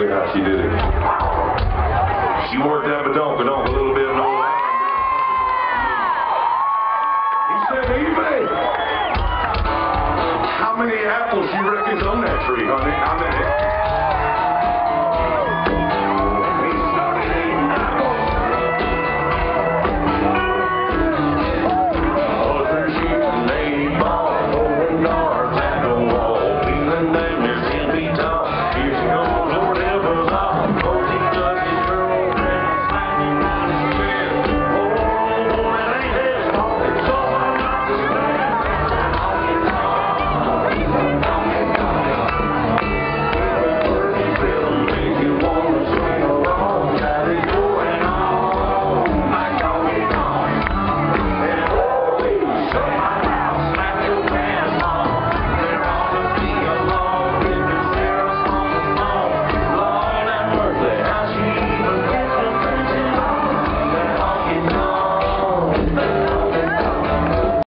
how she did it. She worked that badonk a little bit and all that. He said, eBay. How many apples you reckon's on that tree, honey? How many?